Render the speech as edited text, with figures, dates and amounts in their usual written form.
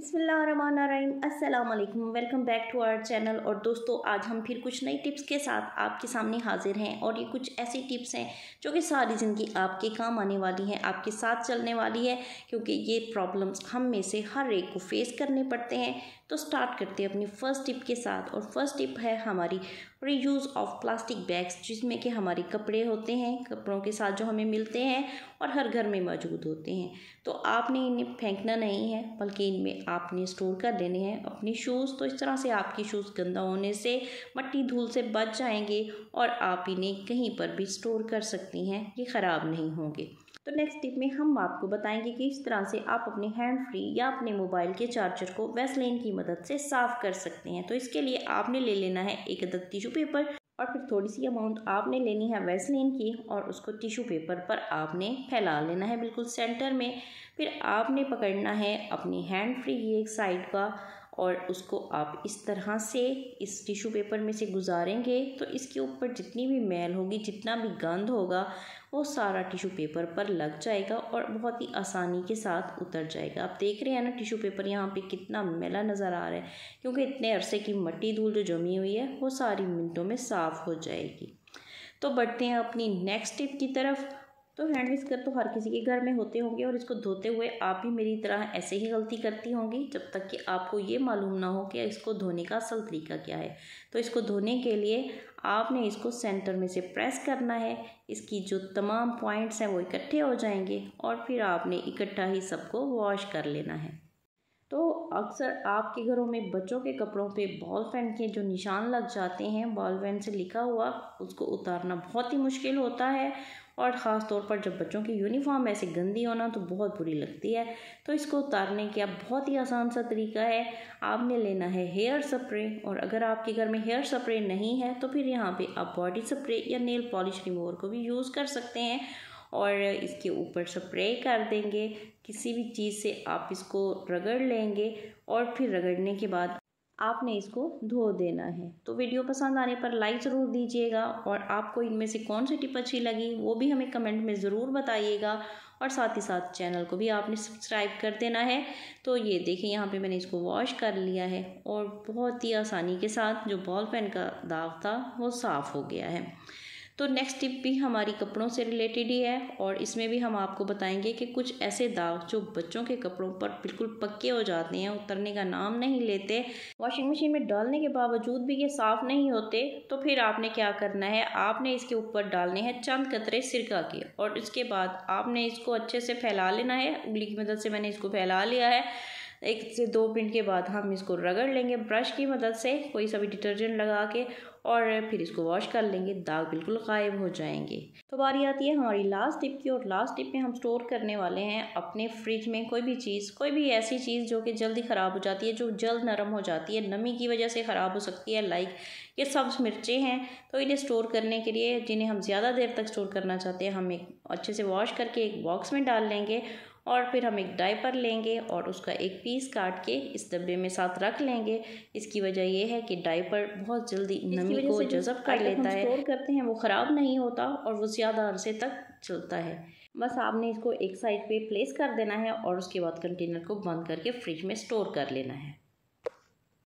बिस्मिल्लाहिर्रहमानिर्रहीम, अस्सलाम वालेकुम। Welcome back to our channel. और दोस्तों, आज हम फिर कुछ नई टिप्स के साथ आपके सामने हाजिर हैं। और ये कुछ ऐसी टिप्स हैं जो कि सारी ज़िंदगी आपके काम आने वाली हैं, आपके साथ चलने वाली है, क्योंकि ये प्रॉब्लम्स हम में से हर एक को फेस करने पड़ते हैं। तो स्टार्ट करते हैं अपनी फ़र्स्ट टिप के साथ। और फर्स्ट टिप है हमारी रीयूज़ ऑफ प्लास्टिक बैग्स, जिसमें कि हमारे कपड़े होते हैं, कपड़ों के साथ जो हमें मिलते हैं और हर घर में मौजूद होते हैं। तो आपने इन्हें फेंकना नहीं है, बल्कि इनमें आपने स्टोर कर लेने हैं अपने शूज़। तो इस तरह से आपकी शूज़ गंदा होने से, मट्टी धूल से बच जाएंगे और आप इन्हें कहीं पर भी स्टोर कर सकती हैं, ये ख़राब नहीं होंगे। तो नेक्स्ट टिप में हम आपको बताएंगे कि इस तरह से आप अपने हैंड फ्री या अपने मोबाइल के चार्जर को वैसलीन की मदद से साफ़ कर सकते हैं। तो इसके लिए आपने ले लेना है एक अदद टिश्यू पेपर और फिर थोड़ी सी अमाउंट आपने लेनी है वैसलीन की, और उसको टिश्यू पेपर पर आपने फैला लेना है बिल्कुल सेंटर में। फिर आपने पकड़ना है अपनी हैंड फ्री की एक साइड का, और उसको आप इस तरह से इस टिश्यू पेपर में से गुजारेंगे तो इसके ऊपर जितनी भी मैल होगी, जितना भी गंद होगा, वो सारा टिश्यू पेपर पर लग जाएगा और बहुत ही आसानी के साथ उतर जाएगा। आप देख रहे हैं ना, टिश्यू पेपर यहाँ पे कितना मैला नज़र आ रहा है, क्योंकि इतने अरसे की मट्टी धूल जो जमी हुई है वो सारी मिनटों में साफ़ हो जाएगी। तो बढ़ते हैं अपनी नेक्स्ट टिप की तरफ। तो हैंड विस्कर तो हर किसी के घर में होते होंगे, और इसको धोते हुए आप भी मेरी तरह ऐसे ही गलती करती होंगी, जब तक कि आपको ये मालूम ना हो कि इसको धोने का असल तरीका क्या है। तो इसको धोने के लिए आपने इसको सेंटर में से प्रेस करना है, इसकी जो तमाम पॉइंट्स हैं वो इकट्ठे हो जाएंगे, और फिर आपने इकट्ठा ही सबको वॉश कर लेना है। तो अक्सर आपके घरों में बच्चों के कपड़ों पे बॉल पेन के जो निशान लग जाते हैं, बॉल पेन से लिखा हुआ, उसको उतारना बहुत ही मुश्किल होता है। और ख़ास तौर पर जब बच्चों की यूनिफॉर्म ऐसे गंदी होना तो बहुत बुरी लगती है। तो इसको उतारने का बहुत ही आसान सा तरीका है, आपने लेना है हेयर स्प्रे। और अगर आपके घर में हेयर स्प्रे नहीं है तो फिर यहाँ पे आप बॉडी स्प्रे या नेल पॉलिश रिमूवर को भी यूज़ कर सकते हैं, और इसके ऊपर स्प्रे कर देंगे। किसी भी चीज़ से आप इसको रगड़ लेंगे, और फिर रगड़ने के बाद आपने इसको धो देना है। तो वीडियो पसंद आने पर लाइक ज़रूर दीजिएगा, और आपको इनमें से कौन सी टिप अच्छी लगी वो भी हमें कमेंट में ज़रूर बताइएगा। और साथ ही साथ चैनल को भी आपने सब्सक्राइब कर देना है। तो ये देखिए, यहाँ पे मैंने इसको वॉश कर लिया है, और बहुत ही आसानी के साथ जो बॉल पेन का दाग था वो साफ़ हो गया है। तो नेक्स्ट टिप भी हमारी कपड़ों से रिलेटेड ही है, और इसमें भी हम आपको बताएंगे कि कुछ ऐसे दाग जो बच्चों के कपड़ों पर बिल्कुल पक्के हो जाते हैं, उतरने का नाम नहीं लेते, वॉशिंग मशीन में डालने के बावजूद भी ये साफ़ नहीं होते। तो फिर आपने क्या करना है, आपने इसके ऊपर डालने हैं चंद कतरे सिरका के, और इसके बाद आपने इसको अच्छे से फैला लेना है। उंगली की मदद से मैंने इसको फैला लिया है। 1 से 2 मिनट के बाद हम इसको रगड़ लेंगे ब्रश की मदद से, कोई सा भी डिटर्जेंट लगा के, और फिर इसको वॉश कर लेंगे, दाग बिल्कुल गायब हो जाएंगे। तो बारी आती है हमारी लास्ट टिप की, और लास्ट टिप में हम स्टोर करने वाले हैं अपने फ्रिज में कोई भी चीज़, कोई भी ऐसी चीज़ जो कि जल्दी ख़राब हो जाती है, जो जल्द नरम हो जाती है, नमी की वजह से ख़राब हो सकती है। लाइक ये सब्ज़ मिर्चें हैं। तो इन्हें स्टोर करने के लिए, जिन्हें हम ज़्यादा देर तक स्टोर करना चाहते हैं, हम एक अच्छे से वॉश करके एक बॉक्स में डाल लेंगे, और फिर हम एक डायपर लेंगे और उसका एक पीस काट के इस डब्बे में साथ रख लेंगे। इसकी वजह यह है कि डायपर बहुत जल्दी नमी को जज़ब कर लेता है, स्टोर करते हैं वो ख़राब नहीं होता, और वो ज़्यादा अरसे तक चलता है। बस आपने इसको एक साइड पे प्लेस कर देना है, और उसके बाद कंटेनर को बंद करके फ्रिज में स्टोर कर लेना है।